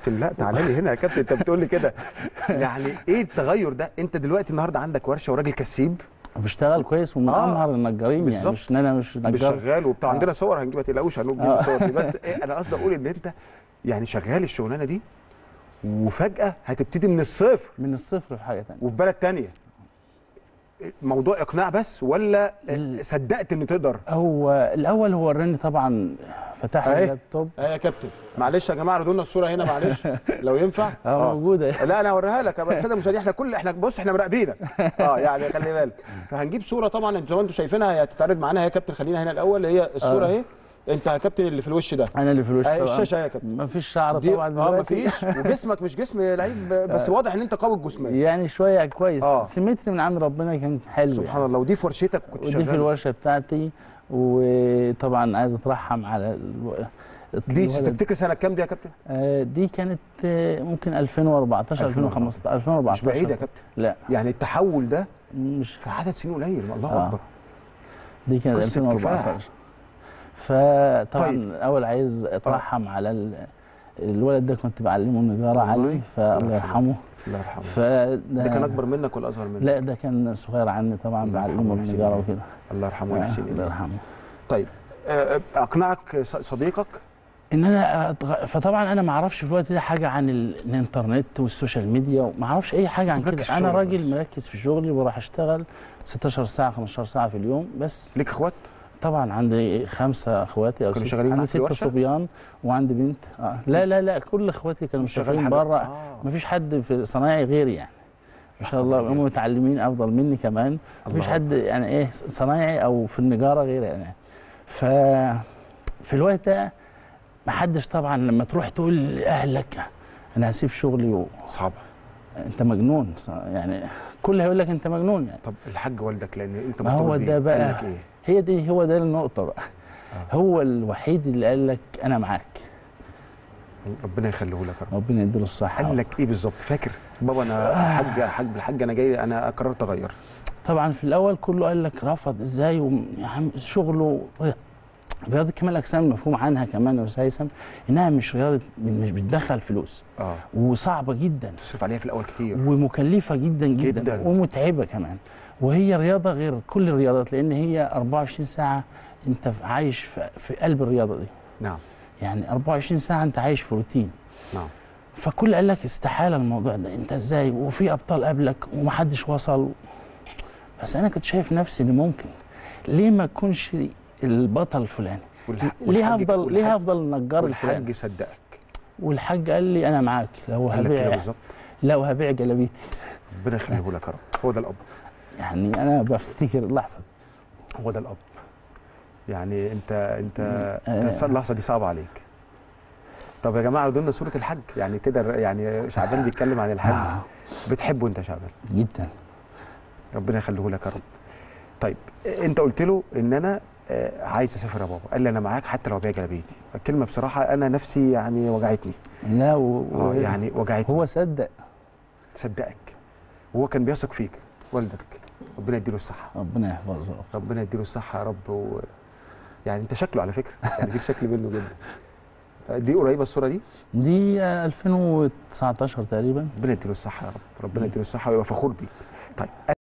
كابتن لا تعالى لي هنا يا كابتن، انت بتقول لي كده يعني ايه التغير ده؟ انت دلوقتي النهارده عندك ورشه وراجل كسيب بشتغل كويس ومن امهر النجارين، يعني مش ان انا مش مش نجار. شغال وبتاع. عندنا صور هنجيب، ما تقلقوش هنجيب الصور دي. بس إيه انا قصدي اقول ان انت يعني شغال الشغلانه دي وفجاه هتبتدي من الصفر، من الصفر في حاجه ثانيه وفي بلد ثانيه. موضوع اقناع بس ولا صدقت ان تقدر؟ هو الاول هو وراني طبعا، فتح لي اللابتوب. يا كابتن معلش يا جماعه ردوا لنا الصوره هنا معلش لو ينفع. موجوده. لا انا هوريها لك يا الساده المشاهدين، احنا بص احنا مراقبينك. يعني خلي بالك. فهنجيب صوره طبعا انتوا زي ما انتم شايفينها، هي هتتعرض معانا يا كابتن. خلينا هنا الاول، هي الصوره اهي. انت يا كابتن اللي في الوش ده. انا اللي في الوش طبعا. الشاشه يا كابتن. مفيش شعر طبعا دلوقتي. مفيش، وجسمك مش جسم لعيب بس واضح ان انت قوي الجسمان. يعني شويه كويس. سيمتري من عند ربنا كان حلو سبحان الله. ودي في ورشتك كنت شغال؟ ودي في الورشه بتاعتي. وطبعا عايز اترحم على دي تفتكر سنه كام دي يا كابتن؟ دي كانت ممكن 2014 2015 2014. مش بعيد يا كابتن. لا يعني التحول ده مش في عدد سنين قليل. الله اكبر. دي كانت 2014. فطبعا طيب. اول عايز اترحم على الولد ده، كنت بعلمه النجاره علي، فالله يرحمه. الله يرحمه. ده كان اكبر منك ولا اصغر منك؟ لا ده كان صغير عني طبعا، بعلمه النجاره وكده. الله يرحمه ويحسن الله يرحمه. طيب اقنعك صديقك ان انا فطبعا انا ما اعرفش في الوقت ده حاجه عن الانترنت والسوشيال ميديا، وما اعرفش اي حاجه عن كده. انا راجل مركز في شغلي وراح اشتغل 16 ساعه 15 ساعه في اليوم بس. ليك اخوات؟ طبعا عندي 5 اخواتي او 6. عندي 6 صبيان وعندي بنت. لا كل اخواتي كانوا مسافرين بره. ما فيش حد في صنايعي غيري يعني، ما شاء الله. هم متعلمين افضل مني كمان. ما فيش حد يعني ايه صنايعي او في النجاره غيري يعني. في الوقت ده ما حدش طبعا لما تروح تقول لاهلك انا هسيب شغلي صعبه، انت مجنون يعني. كل هيقول لك انت مجنون يعني. طب الحاج والدك لان انت ما هو ده بقى قال لك ايه؟ هو ده النقطه بقى. هو الوحيد اللي قال لك انا معاك. ربنا يخليه لك يا رب. ربنا يديله الصحه. قال لك ايه بالظبط؟ فاكر بابا انا الحاج انا جاي، انا قررت اغير. طبعا في الاول كله قال لك رفض ازاي يا عم شغله. رياضه كمال الاجسام مفهوم عنها كمان يا استاذ هيثم انها مش رياضه، مش بتدخل فلوس. وصعبه جدا، تصرف عليها في الاول كتير، ومكلفه جدا جدا ومتعبه كمان. وهي رياضه غير كل الرياضات، لان هي 24 ساعه انت عايش في قلب الرياضه دي. نعم. يعني 24 ساعه انت عايش في روتين. نعم. فكل قال لك استحاله الموضوع ده، انت ازاي وفي ابطال قبلك ومحدش وصل. بس انا كنت شايف نفسي اللي ممكن، ليه ما اكونش البطل الفلاني؟ ليه هفضل النجار الفلاني؟ والحاج صدقك؟ والحاج قال لي انا معاك لو هبيع جلابيتي. ربنا يخليه لك يا رب. هو ده الاب يعني. انا بفتكر اللحظه دي. هو ده الاب يعني. انت اللحظه دي صعبه عليك. طب يا جماعه ردوا لنا صوره الحاج يعني كده. يعني شعبان بيتكلم عن الحاج. بتحبه انت شعبان؟ جدا. ربنا يخليه لك يا رب. طيب انت قلت له ان انا عايز اسافر يا بابا، قال لي انا معاك حتى لو ابيع جلابيتي. الكلمه بصراحه انا نفسي يعني وجعتني. لا يعني وجعتني. هو صدقك وهو كان بيثق فيك. والدك ربنا يديله الصحه. ربنا يحفظه. ربنا يديله الصحه يا رب. يعني انت شكله على فكره يعني فيك شكل منه جدا. دي قريبه الصوره دي؟ دي 2019 تقريبا. ربنا يديله الصحه يا رب. ربنا يديله الصحه ويبقى فخور بيك. طيب